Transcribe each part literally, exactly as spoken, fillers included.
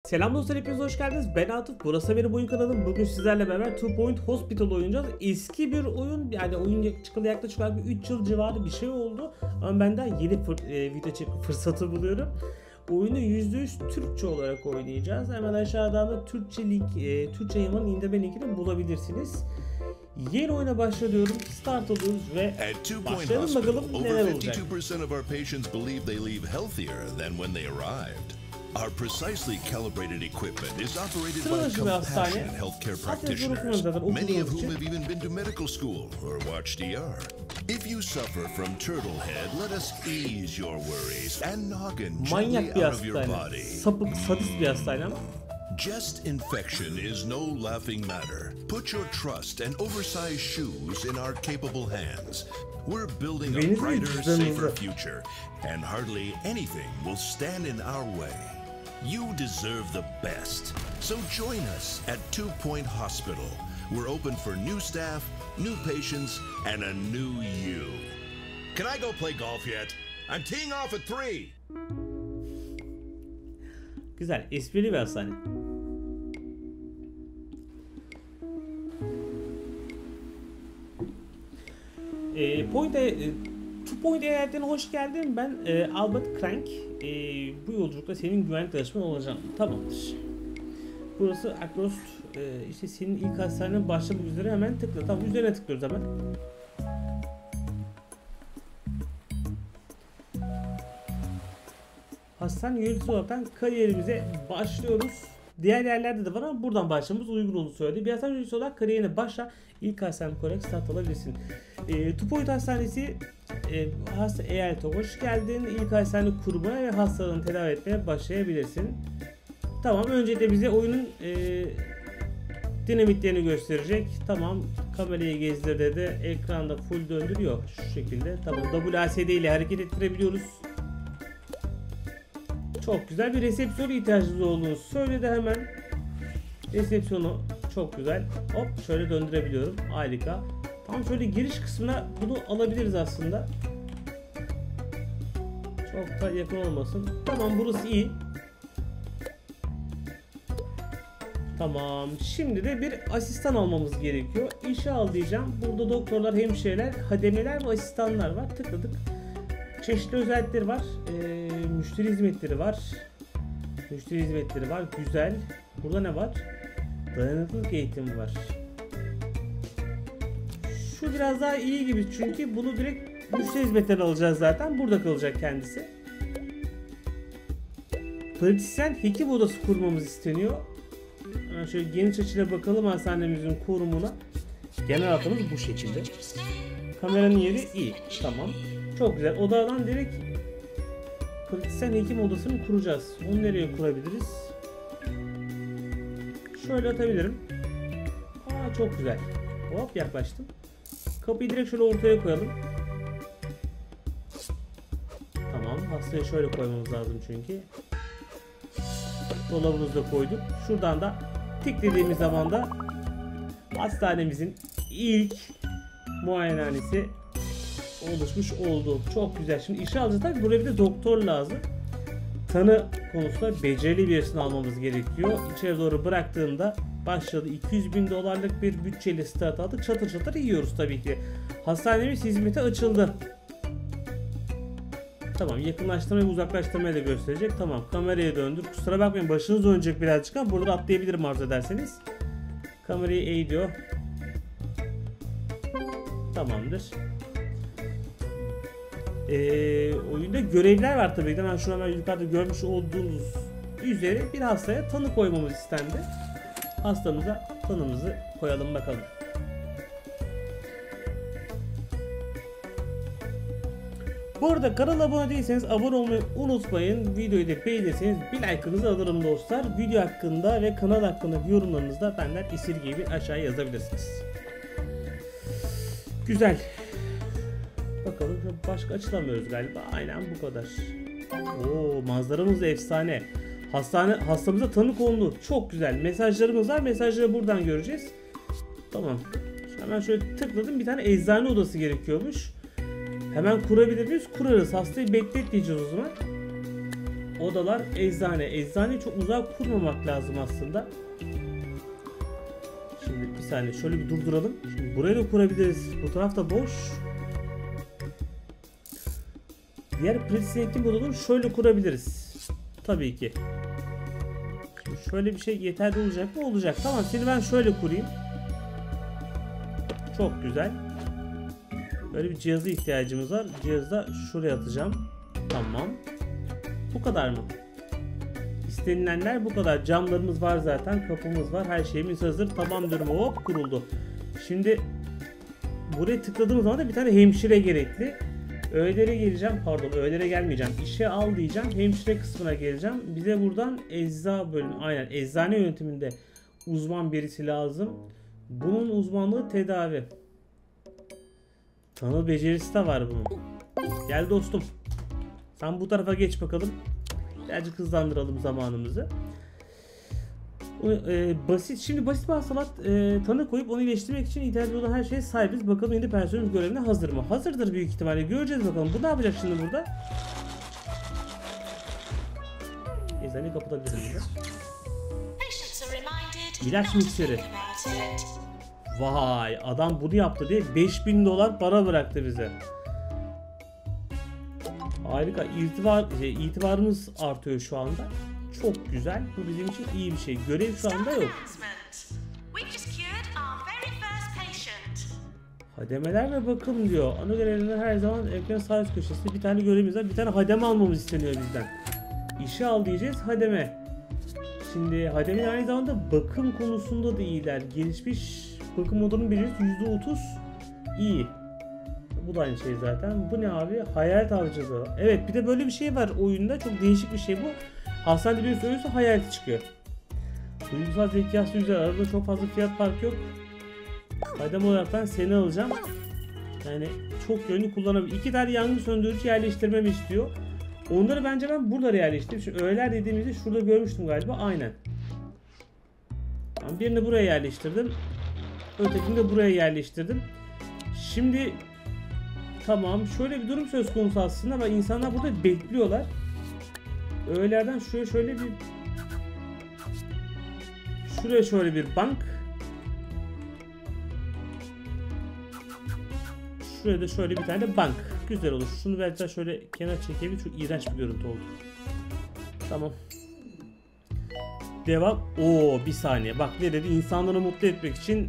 Selam dostlar, hepiniz hoş geldiniz. Ben Atıf. Burası benim oyun kanalım. Bugün sizlerle beraber Two Point Hospital oynayacağız. Eski bir oyun, yani oyun çıkalı yaklaşık bir üç yıl civarı bir şey oldu. Ama ben daha yeni e, video çekme fırsatı buluyorum. Oyunu yüzde yüz Türkçe olarak oynayacağız. Hemen aşağıdan da Türkçe link, e, Türkçe yamanın indirme linkini bulabilirsiniz. Yeni oyuna başlıyorum. Start alıyoruz ve başlayalım bakalım neler olacak. Our precisely calibrated equipment is operated by compassionate healthcare practitioners, many of whom have even been to medical school or watched E R. If you suffer from turtle head, let us ease your worries and noggin gently out of your body. Sapık, sadist bir hastane ama. Chest infection is no laughing matter. Put your trust and oversized shoes in our capable hands. We're building a brighter, safer future, and hardly anything will stand in our way. You deserve the best. So join us at Two Point Hospital. We're open for new staff, new patients, and a new you. Can I go play golf yet? I'm teeing off at three. Güzel, esprili bir hastane. E, Point e, Two Point eyaletine hoş geldin. Ben e, Albert Crank. E, bu yolculukta senin güvenlik danışman olacağım. Tamamdır. Burası Akrost. E, işte senin ilk hastanenin başlamak üzere, hemen tıkla. Tamam, üzerine tıklıyoruz hemen. Hastane yöneticisi olarak kariyerimize başlıyoruz. Diğer yerlerde de var ama buradan başlamamız uygun olduğunu söyledi. Bir hastane yöneticisi olarak kariyerine başla. İlk hastane koyarak start alabilirsin. E, Two Point Hastanesi e, hasta eyalete hoş geldin. İlk hastane kurmaya ve hastalarını tedavi etmeye başlayabilirsin. Tamam, öncelikle bize oyunun e, dinamitlerini gösterecek. Tamam, kamerayı gezdir dedi. Ekranda full döndürüyor şu şekilde. Tamam, W A S D ile hareket ettirebiliyoruz. Çok güzel bir resepsiyona ihtiyacımız olduğunu söyledi hemen. Resepsiyonu çok güzel. Hop, şöyle döndürebiliyorum. Harika. Tam şöyle giriş kısmına bunu alabiliriz aslında. Çok da yakın olmasın. Tamam, burası iyi. Tamam. Şimdi de bir asistan almamız gerekiyor. İşe al diyeceğim. Burada doktorlar, hemşireler, hademeler ve asistanlar var. Tıkladık. Çeşitli özellikleri var. Ee, müşteri hizmetleri var. Müşteri hizmetleri var. Güzel. Burada ne var? Dayanıklılık eğitimi var. Şu biraz daha iyi gibi, çünkü bunu direkt müşteri hizmetleri alacağız zaten. Burada kalacak kendisi. Pratisyen hekim odası kurmamız isteniyor. Yani şöyle geniş açıyla bakalım hastanemizin kurumuna. Genel hatımız bu şekilde. Kameranın yeri iyi. Tamam. Çok güzel. Odadan direkt pratisyen hekim odasını kuracağız. Onu nereye kurabiliriz? Şöyle atabilirim. Aa, çok güzel. Hop, yaklaştım. Kapıyı direkt şöyle ortaya koyalım. Tamam. Hastayı şöyle koymamız lazım çünkü. Dolabımızı da koyduk. Şuradan da tıkladığımız zaman da hastanemizin ilk muayenehanesi oluşmuş oldu. Çok güzel. Şimdi işe alacağız. Tabii buraya bir de doktor lazım. Tanı konusunda becerili birisini almamız gerekiyor. İçeri doğru bıraktığımda başladı. iki yüz bin dolarlık bir bütçeli start aldık. Çatır çatır yiyoruz tabii ki. Hastanemiz hizmete açıldı. Tamam, yakınlaştırma ve uzaklaştırmayı da gösterecek. Tamam, kameraya döndür. Kusura bakmayın, başınız dönecek birazcık ama burada atlayabilirim arzu ederseniz. Kamerayı eğiliyor. Tamamdır. Ee, oyunda görevler var tabii ki. Hemen şu hemen yukarıda görmüş olduğunuz üzere bir hastaya tanı koymamız istendi. Hastamıza tanımızı koyalım bakalım. Bu arada kanala abone değilseniz abone olmayı unutmayın. Videoyu da beğenirseniz bir like'ınızı alırım dostlar. Video hakkında ve kanal hakkında yorumlarınızı da benden esirgeyi aşağıya yazabilirsiniz. Güzel. Bakalım, başka açılamıyoruz galiba. Aynen bu kadar. Oo, manzaramız da efsane. Hastane, hastamıza tanı konulu. Çok güzel. Mesajlarımız var. Mesajları buradan göreceğiz. Tamam. Hemen şöyle tıkladım. Bir tane eczane odası gerekiyormuş. Hemen kurabilir miyiz? Kurarız. Hastayı bekletmeyeceğiz o zaman. odalar, eczane. Eczaneyi çok uzak kurmamak lazım aslında. Şimdi bir saniye şöyle bir durduralım. Şimdi buraya da kurabiliriz. Bu taraf da boş. Diğer pratik eğitim odalarını şöyle kurabiliriz. Tabii ki. Şimdi şöyle bir şey yeterli olacak mı? Olacak. Tamam, seni ben şöyle kurayım. Çok güzel. Böyle bir cihaza ihtiyacımız var. Cihazı da şuraya atacağım. Tamam. Bu kadar mı? İstenilenler bu kadar. Camlarımız var zaten. Kapımız var. Her şeyimiz hazır. Tamam diyorum. Hop, kuruldu. Şimdi buraya tıkladığımız zaman da bir tane hemşire gerekli. Öğelere geleceğim. Pardon, öğelere gelmeyeceğim. İşe al diyeceğim. Hemşire kısmına geleceğim. Bize buradan ecza bölümü. Aynen. Eczane yönetiminde uzman birisi lazım. Bunun uzmanlığı tedavi. Tanı becerisi de var bunun. Gel dostum. Sen bu tarafa geç bakalım. Birazcık hızlandıralım zamanımızı. E, basit. Şimdi basit bir hastalık e, tanı koyup onu iyileştirmek için ihtiyacı olan her şeye sahibiz. Bakalım yeni personelimiz görevine hazır mı? Hazırdır büyük ihtimalle. Göreceğiz bakalım. Bu ne yapacak şimdi burada? Eczaneyi kapatabiliriz. İlaç mikseri. Vay, adam bunu yaptı diye beş bin dolar para bıraktı bize. Harika. İtibar, şey, itibarımız artıyor şu anda. Çok güzel. Bu bizim için iyi bir şey. Görev şu anda yok. Hademeler ve bakım diyor. Ana görevlerinde her zaman ekran sağ üst köşesinde bir tane görevimiz var. Bir tane hademe almamız isteniyor bizden. İşe al diyeceğiz. Hademe. Şimdi hademe aynı zamanda bakım konusunda da iyiler. Gelişmiş bakım modunun becerisi yüzde otuz iyi. Bu da aynı şey zaten. Bu ne abi? Hayalet avcılığı. Evet, bir de böyle bir şey var oyunda. Çok değişik bir şey bu. Hastanede birisi ölürse hayaleti çıkıyor. Duygusal zekası güzel. Arada çok fazla fiyat farkı yok. Hadem olaraktan seni alacağım. Yani çok yönlü kullanabilir. İki tane yangın söndürücü yerleştirmemi istiyor. Onları bence ben burada yerleştireyim. Şu öğeler dediğimizde şurada görmüştüm galiba. Aynen. Tamam, birini buraya yerleştirdim. Ötekini de buraya yerleştirdim. Şimdi tamam, şöyle bir durum söz konusu aslında ama insanlar burada bekliyorlar. Öğelerden şuraya şöyle bir şuraya şöyle bir bank. Şuraya da şöyle bir tane de bank. Güzel olur. Şunu belki şöyle kenar çekebilir. Çok iğrenç bir görüntü oldu. Tamam. Devam. Oo, bir saniye. Bak ne dedi? İnsanları mutlu etmek için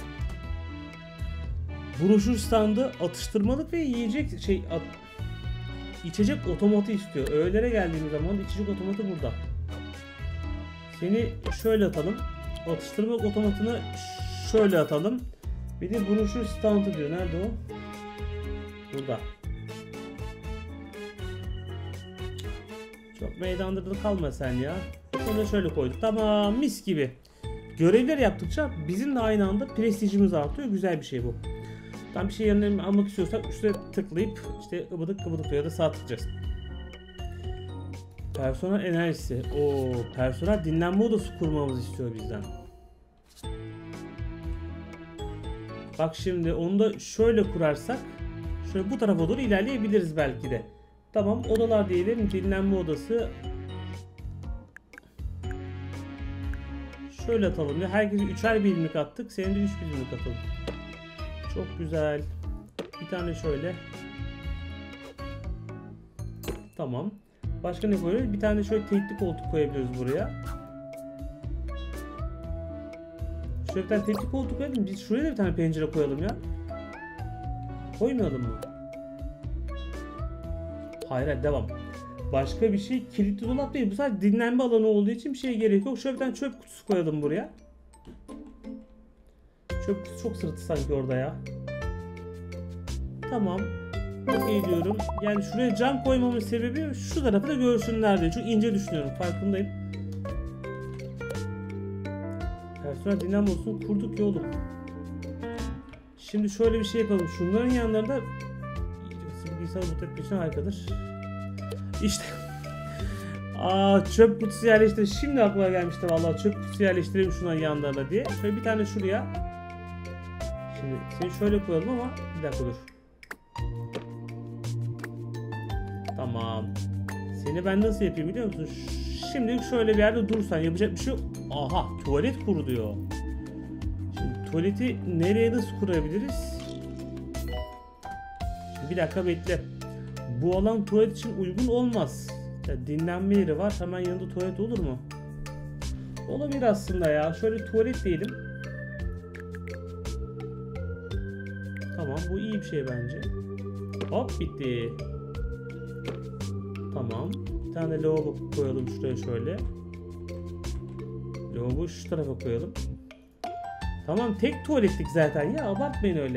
broşür standı, atıştırmalık ve yiyecek şey at, içecek otomatı istiyor. Öğelere geldiğimiz zaman içecek otomatı burada. Seni şöyle atalım. Atıştırmalık otomatını şöyle atalım. Bir de broşür standı diyor. Nerede o? Burada. Çok meydandırdı kalma sen ya. Sonra şöyle koyduk. Tamam, mis gibi. Görevler yaptıkça bizim de aynı anda prestijimiz artıyor. Güzel bir şey bu. Tam bir şey yanına almak istiyorsak üstüne tıklayıp işte ıbıdık kıbıdık ya da sağ tıklayacağız. Personel enerjisi. O personel dinlenme odası kurmamızı istiyor bizden. Bak şimdi onu da şöyle kurarsak şöyle bu tarafa doğru ilerleyebiliriz belki de. Tamam, odalar diyelim. Dinlenme odası. Şöyle atalım ya. Herkese üçer birimlik attık. Senin de üç birimlik atalım. Çok güzel. Bir tane şöyle. Tamam. Başka ne koyuyoruz? Bir tane şöyle tekli koltuk koyabiliriz buraya. Şöyle bir tane tekli koltuk koyalım. Biz şuraya da bir tane pencere koyalım ya. Koymayalım mı? Hayır, hayır, devam. Başka bir şey, kilitli dolap değil. Bu sadece dinlenme alanı olduğu için bir şeye gerek yok. Şöyle bir tane çöp kutusu koyalım buraya. Çöp kutusu çok sırıtı sanki orada ya. Tamam. Okey diyorum. Yani şuraya cam koymamın sebebi şu tarafı da görsünler diye. Çok ince düşünüyorum. Farkındayım. Personel dinlenme olsun. Kurduk ya oğlum. Şimdi şöyle bir şey yapalım. Şunların yanlarında bilgisayar mutlu etmek için harikadır. İşte. Aa, çöp kutusu yerleştir. Şimdi aklıma gelmişti vallahi, çöp kutusu yerleştireyim şunların yanlarına diye. Şöyle bir tane şuraya. Şimdi seni şöyle koyalım ama bir dakika dur. Tamam. Seni ben nasıl yapayım biliyor musun? Şimdi şöyle bir yerde dursan yapacak bir şey yok. Aha, tuvalet kur diyor. Şimdi tuvaleti nereye nasıl kurabiliriz? Şimdi bir dakika bekle. Bu alan tuvalet için uygun olmaz. Ya dinlenme yeri var. Hemen yanında tuvalet olur mu? Olabilir aslında ya. Şöyle tuvalet diyelim. Tamam, bu iyi bir şey bence. Hop, bitti. Tamam. Bir tane lavabo koyalım şuraya şöyle. Lavabo şu tarafa koyalım. Tamam, tek tuvaletlik zaten ya, abartmayın öyle.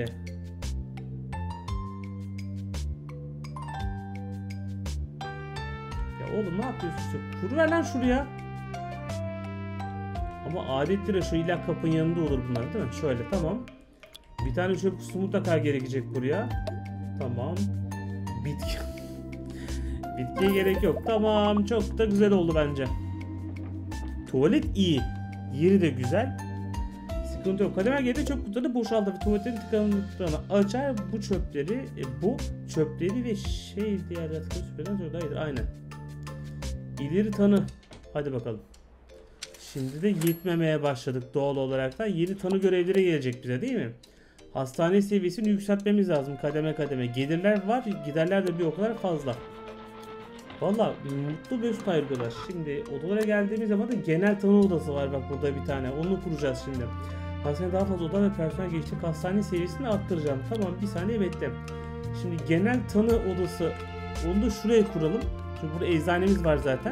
Ya oğlum ne yapıyorsun işte? Kuruver lan şuraya. Ama adettir şu illa kapının yanında olur bunlar değil mi? Şöyle, tamam. Bir tane çöp kutusu mutlaka gerekecek buraya. Tamam. Bitki. Bitkiye gerek yok. Tamam, çok da güzel oldu bence. Tuvalet iyi. Yeri de güzel. Sıkıntı yok. Kademe geldi, çöp kutuları boşaltır. Tuvaletin tıkanıklarını açar. Bu çöpleri, e, bu çöpleri ve şey diğer yaratıkları süpürden sonra hayır, aynen. İleri tanı. Hadi bakalım. Şimdi de gitmemeye başladık doğal olarak da. Yeni tanı görevleri gelecek bize değil mi? Hastane seviyesini yükseltmemiz lazım kademe kademe. Gelirler var, giderler de bir o kadar fazla. Valla mutlu mesut ayrılıyorlar. Şimdi odalara geldiğimiz zaman da genel tanı odası var bak burada bir tane. Onu kuracağız şimdi. Hastaneye daha fazla oda ve personel geçtik. Hastane seviyesini arttıracağım. Tamam, bir saniye bekle. Şimdi genel tanı odası, onu da şuraya kuralım. Çünkü burada eczanemiz var zaten.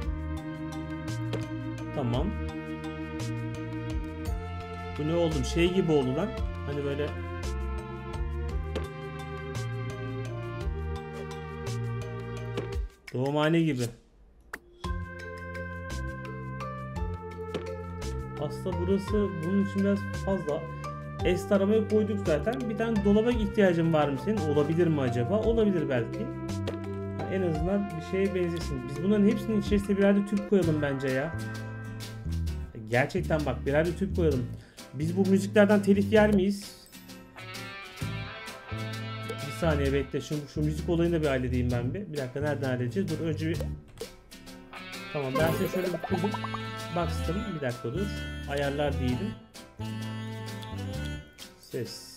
Tamam. Bu ne oldu? Şey gibi oldu lan. Hani böyle doğumhane gibi. Aslında burası bunun için biraz fazla. Es taramayı koyduk zaten. Bir tane dolaba ihtiyacın var mı senin? Olabilir mi acaba? Olabilir belki. En azından bir şeye benzesin. Biz bunların hepsinin içerisine birer de tüp koyalım bence ya. Gerçekten bak, birer de tüp koyalım. Biz bu müziklerden telif yer miyiz? Bir saniye bekle. Şimdi şu müzik olayını da bir halledeyim ben bir. Bir dakika, nereden halledeceğiz? Dur önce bir... Tamam, ben size şöyle bir kurdum. Baksın, bir dakika dur. Ayarlar diyelim. Ses.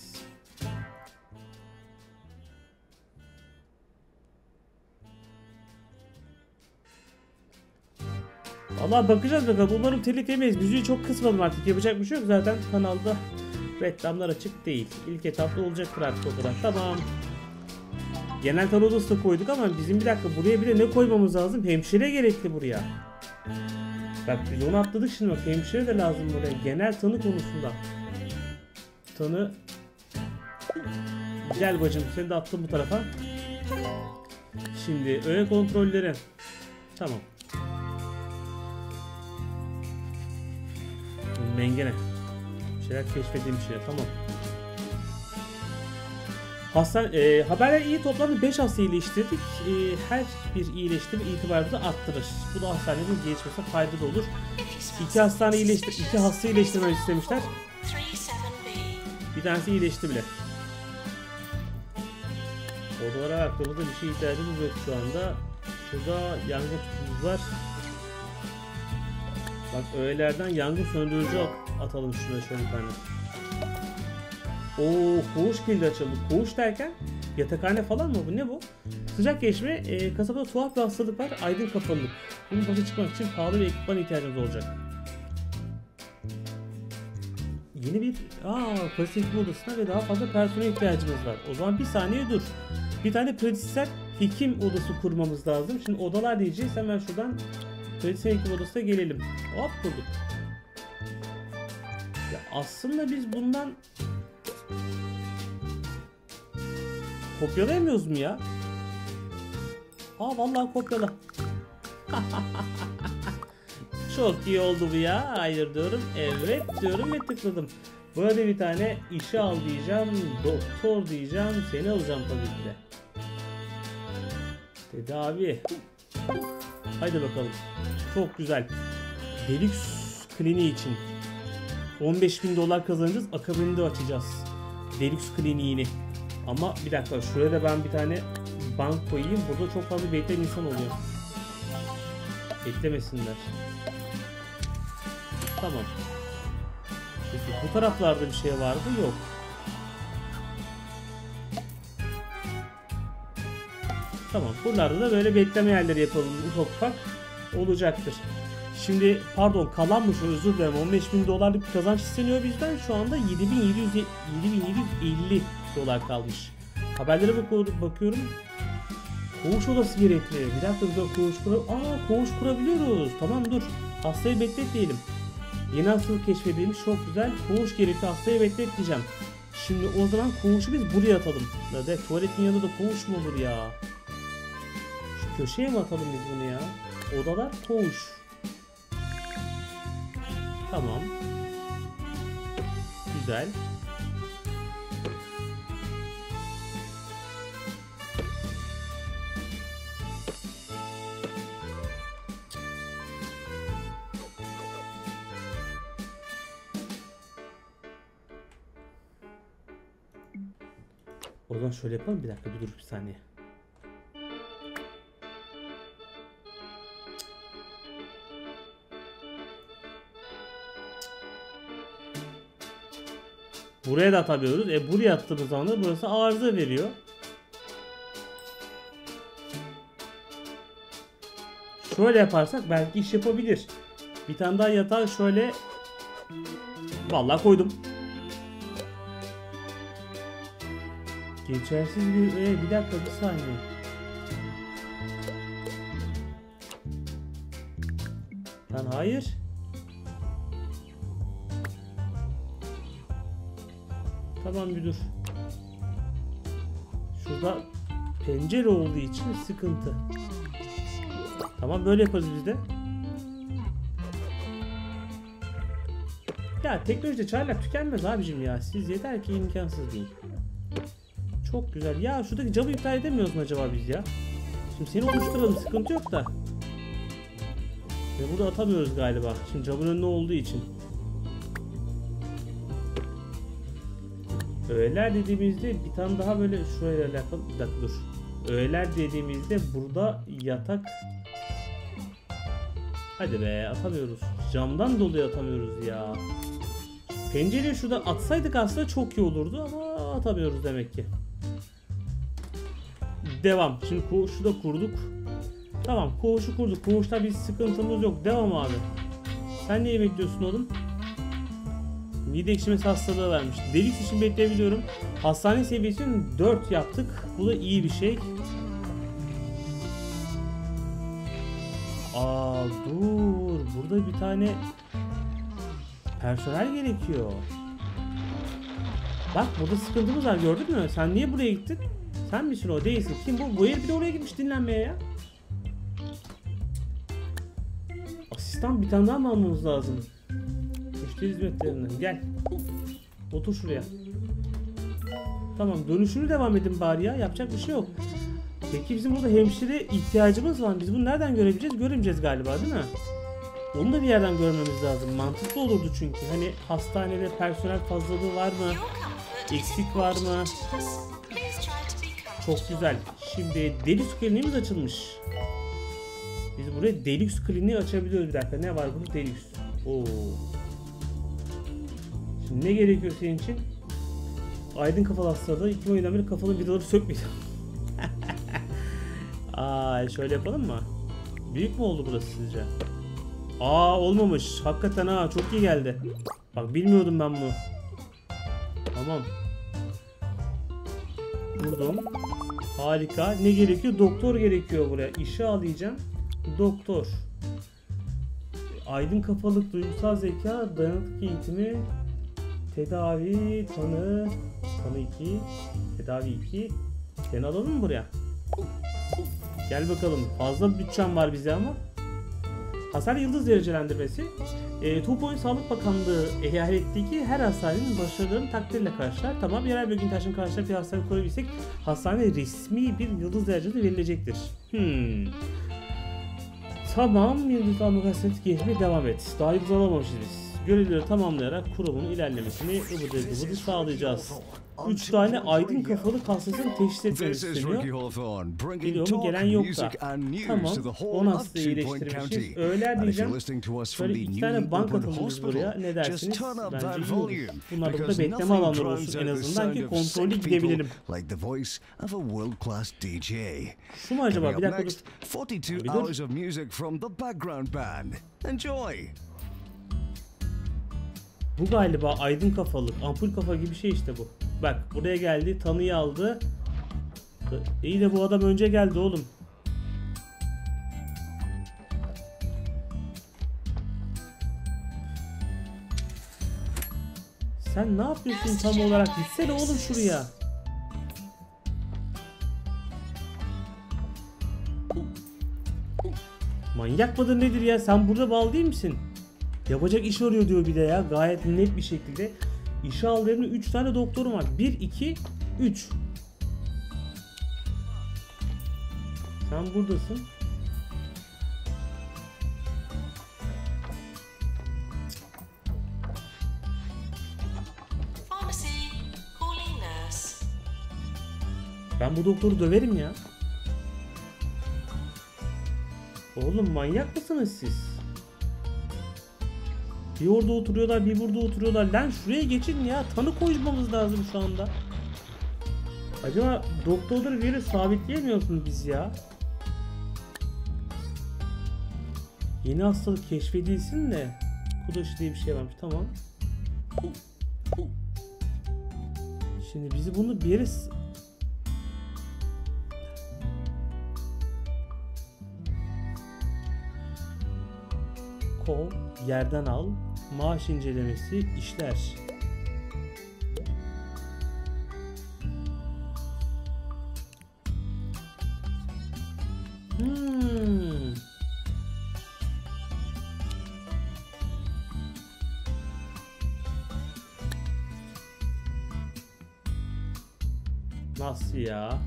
Vallahi bakacağız bakalım. Umarım telif yemeyiz. Müziği çok kısmadım artık. Yapacak bir şey yok. Zaten kanalda reklamlar açık değil. İlk etapta olacaktır artık o kadar. Tamam. Genel tanı odası da koyduk ama bizim bir dakika buraya bir de ne koymamız lazım? Hemşire gerekli buraya. Bak biz onu atladık şimdi bak. Hemşire de lazım buraya. Genel tanı konusunda. Tanı. Gel bacım, seni de attım bu tarafa. Şimdi öğe kontrolleri. Tamam. Mengene. Bir şeyler keşfettiğim şey. Tamam. Hastane, e, haberler iyi, toplamda beş hasta iyileştirdik. E, her bir iyileştirme itibarımızı arttırır. Bu da hastanenin gelişmesine faydalı olur. İki hastane iyileştir, iki hasta iyileştirmeyi istemişler. Bir tanesi iyileşti bile. Odalara baktığımızda bir şey ihtiyacımız yok şu anda. Şurada yangın tüpümüz var. Bak öğelerden yangın söndürücü atalım şuna şöyle bir tane. Oo, koğuş kilidi açıldı. Koğuş derken yatakhane falan mı bu? Ne bu? Sıcak geçme. E, kasabada tuhaf bir hastalık var. Aydın kapalılık. Bunun başa çıkmak için pahalı bir ekipman ihtiyacımız olacak. Yeni bir aa pratik odasına ve daha fazla personel ihtiyacımız var. O zaman bir saniye dur. Bir tane pratisyen hekim odası kurmamız lazım. Şimdi odalar diyeceğiz. Hemen şuradan pratisyen hekim odasına gelelim. Hop kurduk. Ya aslında biz bundan kopyalayamıyoruz mu ya? Aa vallahi kopyala. Çok iyi oldu bu ya. Hayır diyorum. Evet diyorum ve tıkladım. Burada bir tane işe al diyeceğim. Doktor diyeceğim. Seni alacağım tabii ki de. Tedavi. Haydi bakalım. Çok güzel. Deluxe kliniği için on beş bin dolar kazanacağız. Akabinde açacağız Deluxe kliniğini. Ama bir dakika, şuraya da ben bir tane bank koyayım. Burada çok fazla bekleyen insan oluyor. Beklemesinler. Tamam. Peki bu taraflarda bir şey var mı? Yok. Tamam. Buralarda da böyle bekleme yerleri yapalım. Ufak ufak olacaktır. Şimdi pardon kalanmış, özür dilerim, on beş bin dolarlık bir kazanç isteniyor bizden. Şu anda yedi bin yedi yüz elli dolar kalmış. Haberlere bakıyorum. Koğuş odası gerekli. Bir dakika, bir koğuş kura... Aa, koğuş kurabiliyoruz. Tamam dur. Hastayı bekletmeyelim. Yeni hastalık keşfedilmiş. Çok güzel. Koğuş gerekli. Hastayı bekletmeyeceğim. Şimdi o zaman koğuşu biz buraya atalım. De, tuvaletin yanında da koğuş mu olur ya? Şu köşeye mi atalım biz bunu ya? Odalar koğuş. Tamam. Güzel. O zaman şöyle yapalım, bir dakika, bir dur bir saniye. Buraya da atabiliyoruz. E buraya attığımız zaman da burası arıza veriyor. Şöyle yaparsak belki iş yapabilir. Bir tane daha yatağı şöyle vallahi koydum. Geçersiz bir e, bir dakika, bir saniye. Lan hayır. Tamam bir dur. Şurada pencere olduğu için sıkıntı. Tamam böyle yaparız biz de. Ya teknolojide çaylak tükenmez abicim ya. Siz yeter ki imkansız değil. Çok güzel. Ya şuradaki camı iptal edemiyoruz mu acaba biz ya? Şimdi seni oluşturalım, sıkıntı yok da. Ve burada atamıyoruz galiba. Şimdi camın önünde olduğu için. Öğeler dediğimizde bir tane daha böyle şurayla alakalı. Bir dakika dur. Öğeler dediğimizde burada yatak. Hadi be, atamıyoruz. Camdan dolayı atamıyoruz ya. Pencereyi şuradan atsaydık aslında çok iyi olurdu ama atamıyoruz demek ki. Devam. Şimdi koğuşu da kurduk. Tamam, koğuşu kurduk. Koğuşta bir sıkıntımız yok. Devam abi. Sen neyi bekliyorsun oğlum? Mide ekşimesi hastalığı vermiş. Deluxe için bekleyebiliyorum. Hastane seviyesini dört yaptık. Bu da iyi bir şey. Aa dur. Burada bir tane personel gerekiyor. Bak burada sıkıntımız var, gördün mü? Sen niye buraya gittin? Sen misin o? Değilsin. Kim bu? Bu herif bir de oraya gitmiş dinlenmeye ya. Asistan bir tane daha mı almamız lazım? Müşteri hizmetlerinden. Gel. Otur şuraya. Tamam, dönüşünü devam edin bari ya. Yapacak bir şey yok. Peki bizim burada hemşire ihtiyacımız var. Biz bunu nereden görebileceğiz? Göremeyeceğiz galiba, değil mi? Onu da bir yerden görmemiz lazım. Mantıklı olurdu çünkü. Hani hastanede personel fazlalığı var mı? Eksik var mı? Çok güzel. Şimdi Deluxe kliniğimiz açılmış. Biz buraya Deluxe kliniği açabiliyoruz. Bir dakika, ne var burada? Deluxe. Oo. Şimdi ne gerekiyor senin için? Aydın kafalı hastalığı. İki oyundan beri kafalı vidaları sökmeyeceğim. Aa, şöyle yapalım mı? Büyük mü oldu burası sizce? Aa, olmamış. Hakikaten ha, çok iyi geldi. Bak bilmiyordum ben bunu. Tamam. Vurdum. Harika. Ne gerekiyor? Doktor gerekiyor buraya. İşe alacağım. Doktor. Aydın kafalık, duygusal zeka, dayanıklık eğitimi, tedavi, tanı, tanı iki, tedavi iki. Seni alalım mı buraya? Gel bakalım. Fazla bütçem var bize ama. Hasar yıldız derecelendirmesi. E, Tuğpo'nun Sağlık Bakanlığı eyaletteki her hastanenin başarılarını takdirle karşılar. Tamam, yerel bölgenin taşın karşılar bir hastane koyabilsek hastane resmi bir yıldız derecesi verilecektir. Hmm. Tamam, yıldız almak hasret geçmeye devam et. Daha yıldız alamamışız biz. Görevleri tamamlayarak kurumun ilerlemesini ıvıdı ıvıdı sağlayacağız. üç tane aydın kafalı hastasını teşhis etmemiz isteniyor. Geliyor mu? Gelen yok da. Tamam. on hastayı iyileştirmişiz. Öğler diyeceğim. Şöyle iki tane bank atalımız buraya. Ne dersiniz? Bence iyi olur. Bunlar da burada bekleme alanları olsun en azından ki kontrollü gidebilirim. Şu mu acaba? Bir dakika dur. Bir dur. Bu galiba aydın kafalık, ampul kafa gibi bir şey işte bu. Bak buraya geldi, tanıyı aldı. İyi de bu adam önce geldi oğlum. Sen ne yapıyorsun tam olarak? Gitsene oğlum şuraya. Manyak mıdır nedir ya? Sen burada bağlı değil misin? Yapacak iş arıyor diyor bir de ya. Gayet net bir şekilde. İşe aldığımda üç tane doktorum var. bir, iki, üç. Sen buradasın. Ben bu doktoru döverim ya. Oğlum manyak mısınız siz? Bir orada oturuyorlar, bir burada oturuyorlar. Lan şuraya geçin ya. Tanı koymamız lazım şu anda. Acaba doktorları bir yere sabitleyemiyorsunuz biz ya? Yeni hastalık keşfedilsin de. Kudaşı diye bir şey varmış. Tamam. Şimdi bizi bunu bir yere... Kov, yerden al, maaş incelemesi, işler. Hmm. Nasıl ya?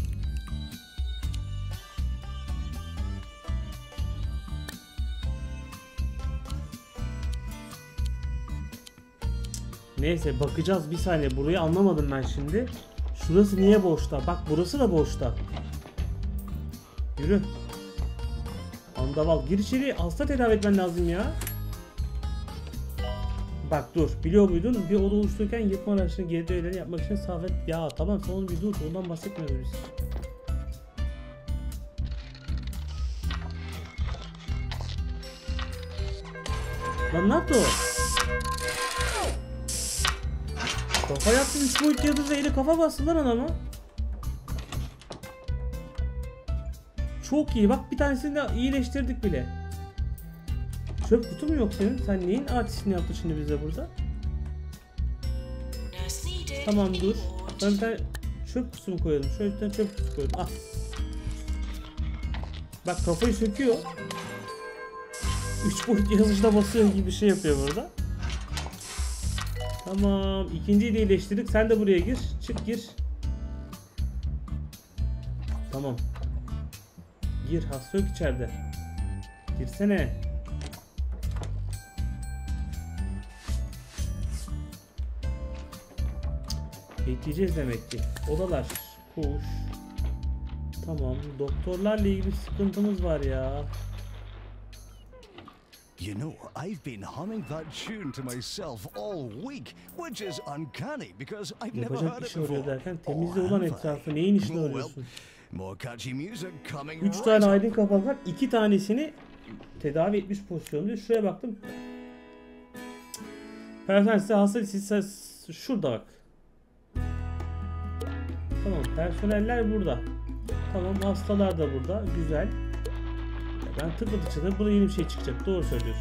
Neyse bakacağız bir saniye, burayı anlamadım ben şimdi. Şurası niye boşta? Bak burası da boşta. Yürü. Andaval gir içeri, hasta tedavi etmen lazım ya. Bak dur, biliyor muydun? Bir oda oluştururken yıkma araçlarını geri öğeleri yapmak için safet... Ya tamam sen onu bir dur, ondan bahsetmiyoruz biz. Lan ne yaptı o? Kafa yaptı, üç boyut yıldızla eli kafa bastı lan adama. Çok iyi, bak bir tanesini de iyileştirdik bile. Çöp kutu mu yok senin? Sen neyin artistini yaptın şimdi bize burada? Tamam dur. Ben bir tane çöp kutusu mu koyalım? Şöyle bir tane çöp kutusu koyalım. Ah. Bak kafayı söküyor. üç boyut yazıcıda basıyor gibi bir şey yapıyor burada. Tamam. İkinciyi de iyileştirdik. Sen de buraya gir. Çık gir. Tamam. Gir. Hasta yok içeride. Girsene. Bekleyeceğiz demek ki. Odalar. Kuş. Tamam. Doktorlarla ilgili sıkıntımız var ya. You know, I've been humming that tune to myself all week, which is uncanny because I've never heard it before. Derken temizle ulan etrafı. Neyin işini arıyorsun? More catchy music coming. Üç tane aydın kapak var. İki tanesini tedavi etmiş pozisyonda. Şuraya baktım. Personel size hasta size şurada bak. Tamam, personeller burada. Tamam, hastalar da burada. Güzel. Ben tıkladı çıktı. Burada yeni bir şey çıkacak. Doğru söylüyorsun.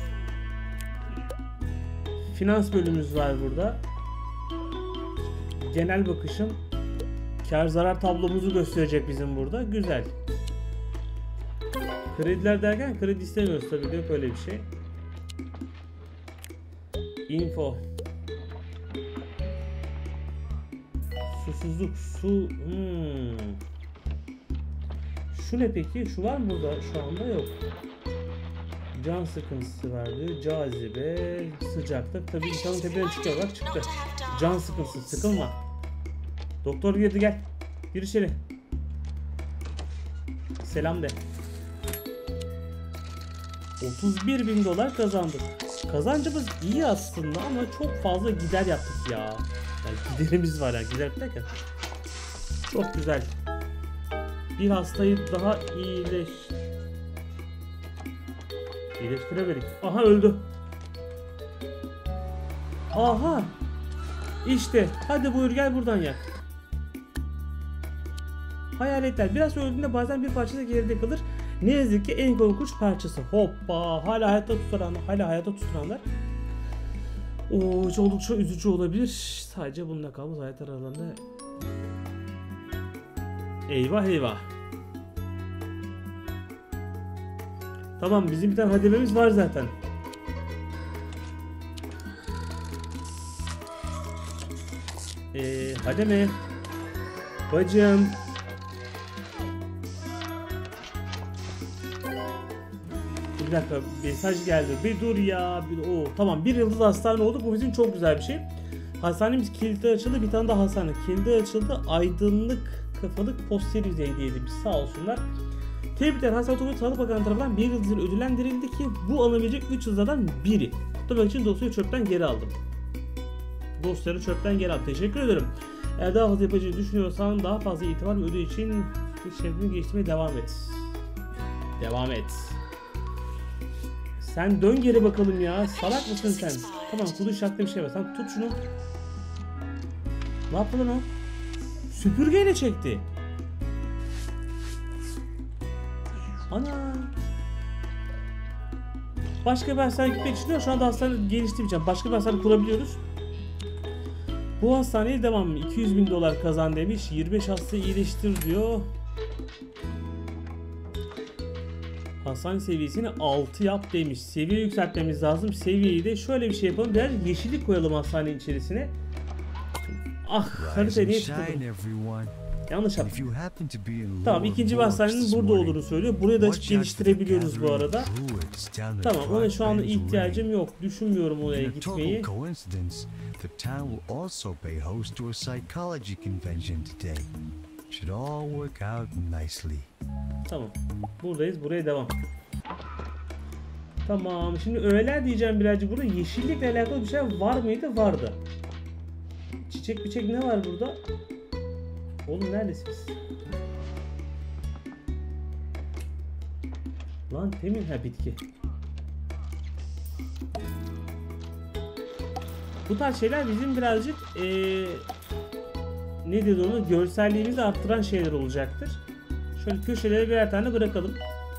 Finans bölümümüz var burada. Genel bakışım. Kar zarar tablomuzu gösterecek bizim burada. Güzel. Krediler derken kredi istemiyoruz tabii de, yok öyle bir şey. Info. Susuzluk. Su. Hmm. Şu ne peki? Şu var mı burada? Şu anda yok. Can sıkıntısı vardı. Cazibe, sıcaklık. Tabii insanın tepeden çıkıyor. Bak çıktı. Can sıkıntısı. Sıkılma. Doktor girdi, gel. Gir içeri. Selam de. otuz bir bin dolar kazandık. Kazancımız iyi aslında ama çok fazla gider yaptık ya. Yani giderimiz var ya. Gider bir dakika. Çok güzel. Bir hastayı daha iyileş... İyileştiremedik. Aha öldü. Aha. İşte. Hadi buyur gel buradan yak. Hayaletler. Biraz öldüğünde bazen bir parçası geride kalır. Ne yazık ki en korkunç parçası. Hoppa. Hala hayatta tutulanlar. Hala hayatta tutulanlar. Oo, hiç oldukça üzücü olabilir. Sadece bununla kalmış hayatlar aralarında. Eyvah eyvah. Tamam, bizim bir tane hadememiz var zaten. Eee hademe. Bacım. Bir dakika, mesaj geldi. Bir dur ya. Bir, o tamam, bir yıldız hastane oldu. Bu bizim çok güzel bir şey. Hastanemiz kilidi açıldı. Bir tane daha hastane kilidi açıldı. Aydınlık kafalık poster yüzeydeydi. Sağ olsunlar. Tebrikler, Hastane Otomobil Sağlık Bakanı tarafından bir yıldızın ödüllendirildi ki bu alınabilecek üç yıldızlardan biri. Tutmak için dosyayı çöpten geri aldım. Dosyaları çöpten geri aldım. Teşekkür ederim. Eğer daha fazla yapacağını düşünüyorsan daha fazla itibar ve ödül için şeklini geliştirmeye devam et. Devam et. Sen dön geri bakalım ya. Salak mısın sen? Tamam, kudu işaretli bir şey var. Sen tut şunu. Ne yaptı lan o? Süpürgeyle çekti. Ana. Başka bir hastane gitmek istiyor. Şu anda hastane geliştirmeyeceğim. Başka bir hastane kurabiliyoruz. Bu hastaneye devam. iki yüz bin dolar kazan demiş. yirmi beş hastayı iyileştir diyor. Hastane seviyesini altı yap demiş. Seviye yükseltmemiz lazım. Seviyeyi de şöyle bir şey yapalım. Biraz yeşillik koyalım hastanenin içerisine. Ah, haritayı niye tıkladım? Yanlış yaptım. Tamam, ikinci bir hastanenin burada olduğunu söylüyor. Burayı da açıp geliştirebiliyoruz bu arada. Tamam, ona şu anda ihtiyacım yok. Düşünmüyorum oraya gitmeyi. Tamam, buradayız. Buraya devam. Tamam, şimdi öğeler diyeceğim birazcık. Burada yeşillikle alakalı bir şey var mıydı? Vardı. Çiçek biçek ne var burada? Oğlum neredesiniz? Lan temin ha bitki. Bu tarz şeyler bizim birazcık ee, ne diyordu onu, görselliğimizi arttıran şeyler olacaktır. Şöyle köşelere birer tane bırakalım.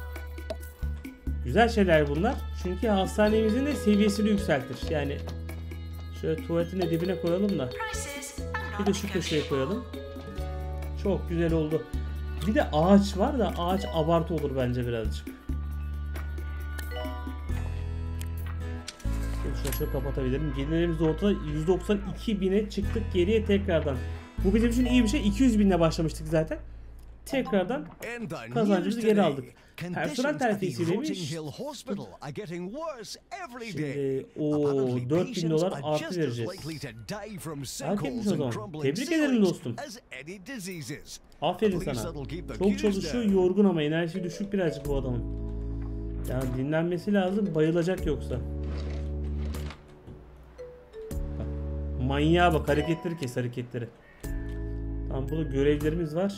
Güzel şeyler bunlar. Çünkü hastanemizin de seviyesini yükseltir. Yani şöyle tuvaletin de dibine koyalım da. Bir de şu köşeye koyalım. Çok güzel oldu. Bir de ağaç var da ağaç abartı olur bence birazcık. Şöyle şöyle kapatabilirim. Gelirlerimiz ortada yüz doksan iki bine çıktık geriye tekrardan. Bu bizim için iyi bir şey. iki yüz binle başlamıştık zaten. Tekrardan kazancımızı geri aldık. Personel terfisi demiş. Şimdi o dört bin dolar artı vereceğiz. Hak etmiş o zaman. Tebrik ederim dostum. Aferin sana. Çok çalışıyor, yorgun ama enerjisi düşük birazcık bu adamın. Yani dinlenmesi lazım, bayılacak yoksa. Bak, manyağa bak, hareketleri kes hareketleri. Tamam, burada görevlerimiz var.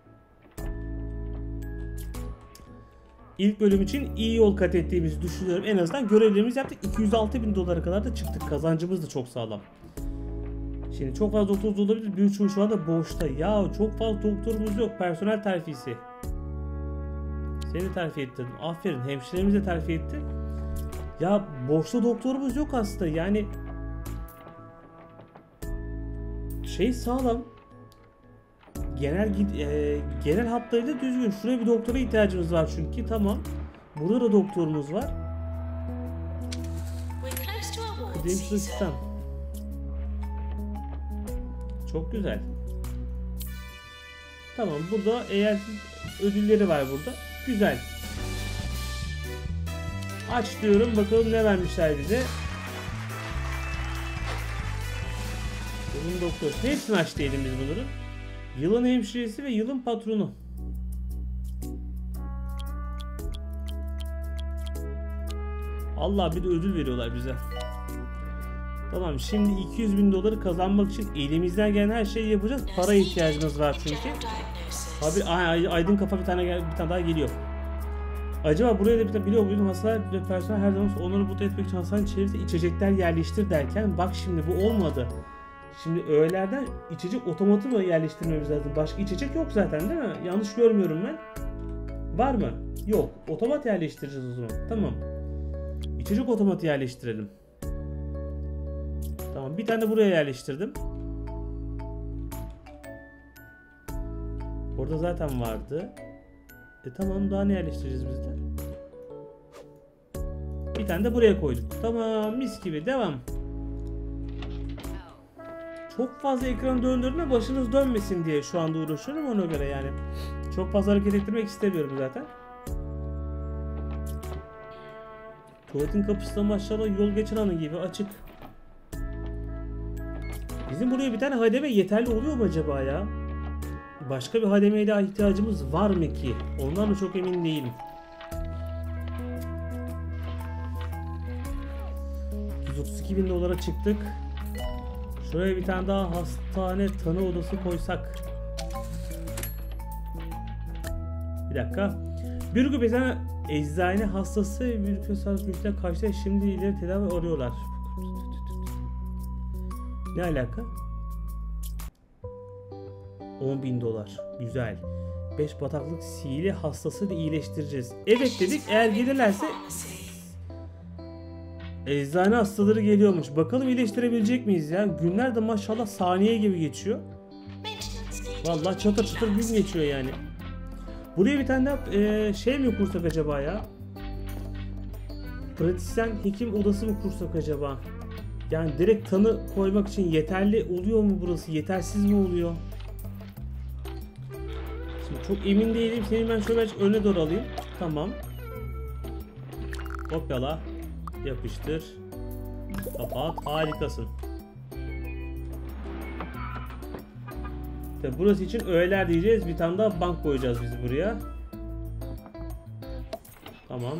İlk bölüm için iyi yol kat ettiğimizi düşünüyorum. En azından görevlerimizi yaptık. iki yüz altı bin dolara kadar da çıktık. Kazancımız da çok sağlam. Şimdi çok fazla doktorumuz olabilir. Bir üçü şu anda boşta. Ya çok fazla doktorumuz yok. Personel terfisi. Seni terfi ettirdim. Aferin. Hemşiremiz de terfi etti. Ya boşta doktorumuz yok aslında. Yani şey sağlam. Genel e, genel hatlarıyla düzgün. Şuraya bir doktora ihtiyacımız var çünkü. Tamam. Burada da doktorumuz var. Kıdemsiz asistan. Çok güzel. Tamam, burada eğer ödülleri var burada. Güzel. Aç diyorum, bakalım ne vermişler bize. Bunun doktor. Hepsini aç diyelim biz bunları. Yılın hemşiresi ve yılın patronu. Allah, bir de ödül veriyorlar bize. Tamam, şimdi iki yüz bin doları kazanmak için elimizden gelen her şeyi yapacağız. Para ihtiyacımız var çünkü. Abi ay, aydın kafa bir tane bir tane daha geliyor. Acaba buraya da bir tane biliyor muydum, hastane ve personel her zaman onları mutlu etmek için hastane çevresine içecekler yerleştir derken bak şimdi bu olmadı. Şimdi öğelerden içecek otomatı mı yerleştirmemiz lazım? Başka içecek yok zaten değil mi? Yanlış görmüyorum ben. Var mı? Yok. Otomat yerleştireceğiz o zaman. Tamam. İçecek otomatı yerleştirelim. Tamam, bir tane de buraya yerleştirdim. Orada zaten vardı. E tamam, daha ne yerleştireceğiz biz de? Bir tane de buraya koyduk. Tamam, mis gibi devam. Çok fazla ekranı döndürme, başınız dönmesin diye şu anda uğraşıyorum ona göre yani. Çok fazla hareket ettirmek istemiyorum zaten. Tuvaletin kapısı da maşallah yol geçen anı gibi açık. Bizim buraya bir tane hademe yeterli oluyor mu acaba ya? Başka bir hademeye daha ihtiyacımız var mı ki? Ondan da çok emin değilim. yüz otuz iki bin dolara çıktık. Şuraya bir tane daha hastane tanı odası koysak. Bir dakika. Bir grup eczane, eczane hastası bir köşe karşıda şimdi ileri tedavi arıyorlar. Ne alaka? on bin dolar. Güzel. beş bataklık sihirli hastası da iyileştireceğiz. Evet dedik, eğer gelirlerse eczane hastaları geliyormuş. Bakalım iyileştirebilecek miyiz ya? Günler de maşallah saniye gibi geçiyor. Vallahi çatır çatır gün geçiyor yani. Buraya bir tane daha e, şey mi kursak acaba ya? Pratisyen hekim odası mı kursak acaba? Yani direkt tanı koymak için yeterli oluyor mu burası? Yetersiz mi oluyor? Şimdi çok emin değilim. Seni ben şöyle öne doğru alayım. Tamam. Kopyala. Yapıştır. Kapat. Harikasın. İşte burası için öğeler diyeceğiz. Bir tane daha bank koyacağız biz buraya. Tamam.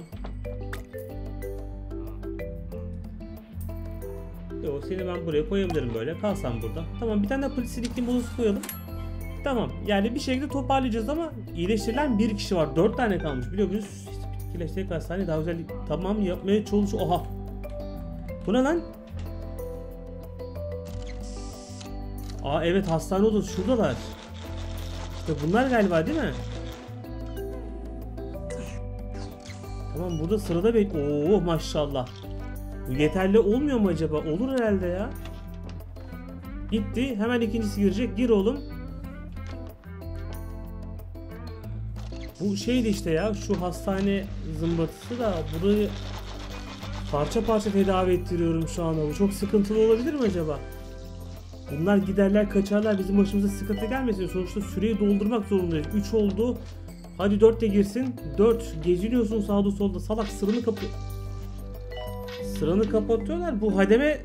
Yo, seni ben buraya koyabilirim böyle. Kalsam burada. Tamam, bir tane de polis iklim odası koyalım. Tamam, yani bir şekilde toparlayacağız ama iyileştirilen bir kişi var. Dört tane kalmış biliyor musunuz? İyileştirdik hastane daha güzel. Tamam, yapmaya çalışıyor. Oha. Bu ne lan? Aa evet, hastane odası şuradalar. İşte bunlar galiba değil mi? Tamam, burada sırada bek. Oo maşallah. Bu yeterli olmuyor mu acaba? Olur herhalde ya. Gitti. Hemen ikincisi girecek. Gir oğlum. Bu şeydi işte ya. Şu hastane zımbatısı da burayı parça parça tedavi ettiriyorum şu anda. Bu çok sıkıntılı olabilir mi acaba? Bunlar giderler kaçarlar. Bizim başımıza sıkıntı gelmesin. Sonuçta süreyi doldurmak zorundayız. üç oldu. Hadi dört de girsin. dört. Geziniyorsun sağda solda. Salak sıranı kapı... Sıranı kapatıyorlar. Bu hademe...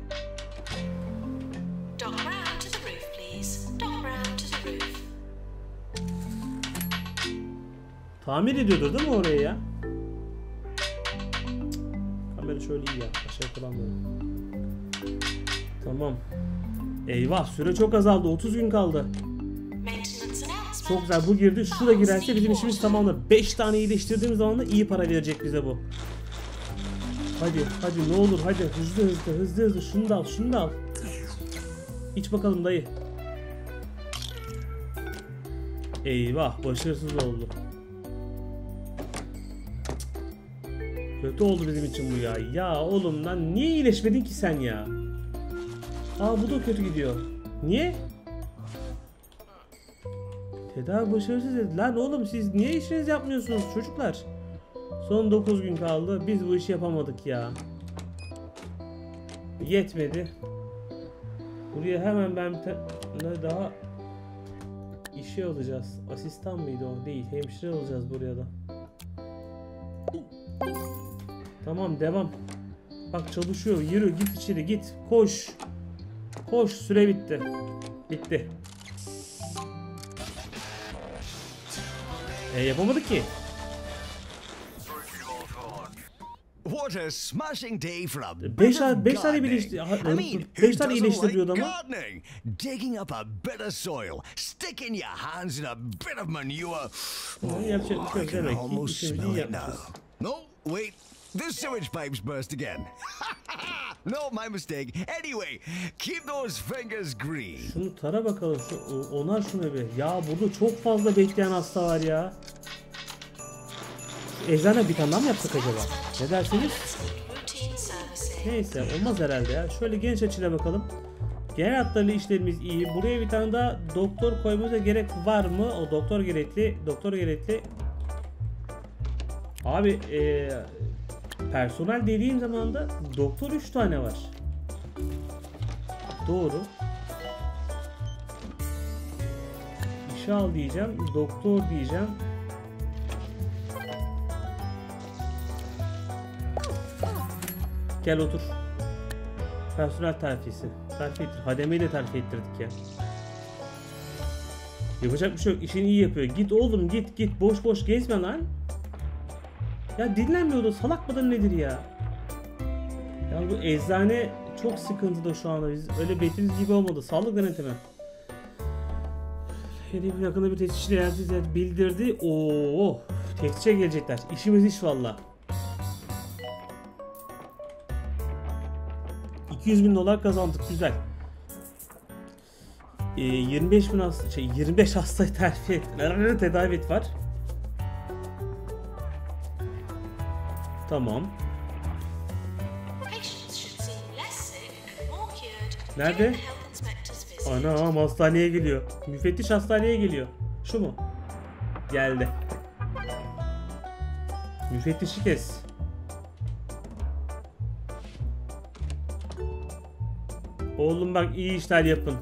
Tamir ediyordur değil mi orayı ya? Kamera şöyle iyi ya. Aşağı kullanmıyorum. Tamam. Eyvah, süre çok azaldı. otuz gün kaldı. Çok güzel, bu girdi. Şu da girerse bizim işimiz tamamdır. beş tane iyileştirdiğimiz zaman da iyi para verecek bize bu. Hadi hadi ne olur hadi hızlı hızlı hızlı hızlı şunu da al şunu da al. İç bakalım dayı. Eyvah, başarısız oldu. Kötü oldu bizim için bu ya. Ya oğlum lan niye iyileşmedin ki sen ya? Aa bu da kötü gidiyor. Niye? Tedavi başarısız dedi. Lan oğlum siz niye işinizi yapmıyorsunuz çocuklar? Son dokuz gün kaldı. Biz bu işi yapamadık ya. Yetmedi. Buraya hemen ben bir tane daha işe alacağız. Asistan mıydı o? Değil. Hemşire alacağız buraya da. Tamam devam. Bak çalışıyor. Yürü git içeri git. Koş. Koş, süre bitti. Bitti. E, yapamadık ki. What a smashing day for a bit beş of beş tane gardening. birleşti. I mean, beş who tane doesn't iyileştiriyordu like ama. gardening? Digging up a bit of soil, sticking your hands in a bit of manure. Yani yapacak bir şey I yok can demek ki almost işimizi smell iyi it now. yapmışız. No, wait. The sewage pipes burst again. No, my mistake. Anyway, keep those fingers green. Şunu tara bakalım. Şu, onar şunu bir. Ya burada çok fazla bekleyen hasta var ya. Eczane bir tane daha mı yapsak acaba? Ne dersiniz? Neyse olmaz herhalde ya. Şöyle geniş açıyla bakalım. Genel hatlarıyla işlerimiz iyi. Buraya bir tane daha doktor koymamıza gerek var mı? O doktor gerekli. Doktor gerekli. Abi ee, personel dediğim zaman da doktor üç tane var. Doğru. İşe al diyeceğim. Doktor diyeceğim. Gel otur. Personel terfisi. Terfi ettir. Hademeyi de terfi ettirdik ya. Yapacak bir şey yok. İşini iyi yapıyor. Git oğlum git git. Boş boş gezme lan. Ya dinlenmiyordu. Salak mıdır nedir ya? Ya bu eczane çok sıkıntıda şu anda. Biz öyle beklediğimiz gibi olmadı. Sağlık denetimi. Hedef yakında bir tetikçi bildirdi. Oo, tetikçiye gelecekler. İşimiz iş valla. iki yüz bin dolar kazandık, güzel. Ee, yirmi beş bin hasta, şey yirmi beş hastayı terfi et, tedavi et var. Tamam. Nerede? Anam hastaneye geliyor. Müfettiş hastaneye geliyor. Şu mu? Geldi. Müfettişi kes. Oğlum bak iyi işler yapın.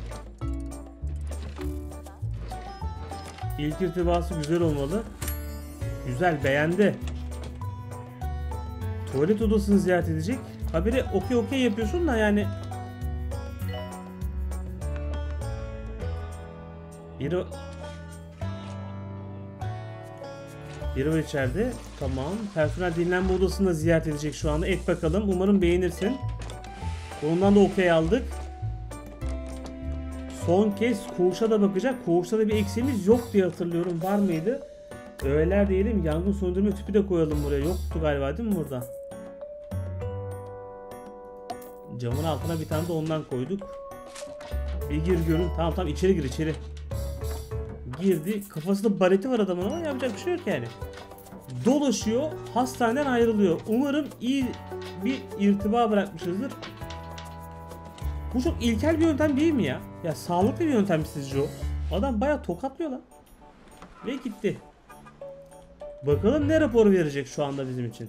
İlk irtibası güzel olmalı. Güzel, beğendi. Tuvalet odasını ziyaret edecek. Haberi okey okey yapıyorsun da yani. Biri Biri var içeride. Tamam. Personel dinlenme odasını da ziyaret edecek şu anda. Et bakalım. Umarım beğenirsin. Ondan da okey aldık. Son kez koğuşa da bakacak. Koğuşta da bir eksiğimiz yok diye hatırlıyorum. Var mıydı? Öğeler diyelim. Yangın söndürme tüpü de koyalım buraya. Yoktu galiba değil mi burada? Camın altına bir tane de ondan koyduk. Bir gir görün. Tamam tamam içeri gir içeri. Girdi. Kafasında bareti var adamın ama yapacak bir şey yok yani. Dolaşıyor. Hastaneden ayrılıyor. Umarım iyi bir irtiba bırakmışızdır. Bu çok ilkel bir yöntem değil mi ya? Ya sağlıklı bir yöntem mi sizce o? Adam bayağı tokatlıyor lan. Ve gitti. Bakalım ne raporu verecek şu anda bizim için.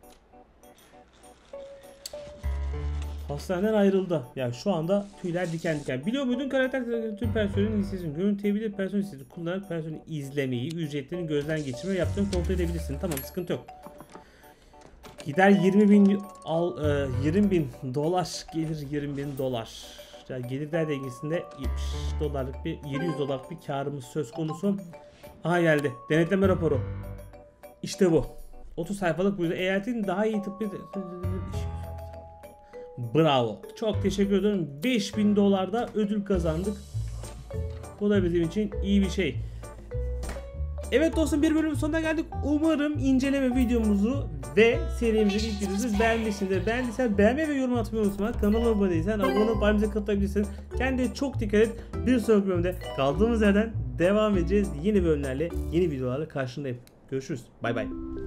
Hastaneden ayrıldı. Yani şu anda tüyler diken diken. Biliyor muydun karakter tüm personelin listesini, görüntüleyebilir personel listesini kullanarak personeli izlemeyi, ücretlerini gözden geçirme yaptığını kontrol edebilirsin. Tamam sıkıntı yok. Gider yirmi bin al e, yirmi bin dolar gelir yirmi bin dolar. Yani gelirler dengesinde yetmiş dolarlık bir yedi yüz dolarlık bir karımız söz konusu. Aha geldi. Denetleme raporu. İşte bu. otuz sayfalık bu yüzden eyaletin daha iyi tıbbi bravo. Çok teşekkür ederim. beş bin dolarda ödül kazandık. Bu da bizim için iyi bir şey. Evet dostum bir bölümün sonuna geldik. Umarım inceleme videomuzu ve serimizin ilk videomuzu beğenmişsindir. Beğendiysen beğenme ve yorum atmayı unutma. Kanalıma abone değilsen abone olup ailemize katılabilirsin. Kendine çok dikkat et. Bir sonraki bölümde kaldığımız yerden devam edeceğiz. Yeni bölümlerle, yeni videolarla karşındayım. Görüşürüz. Bay bay.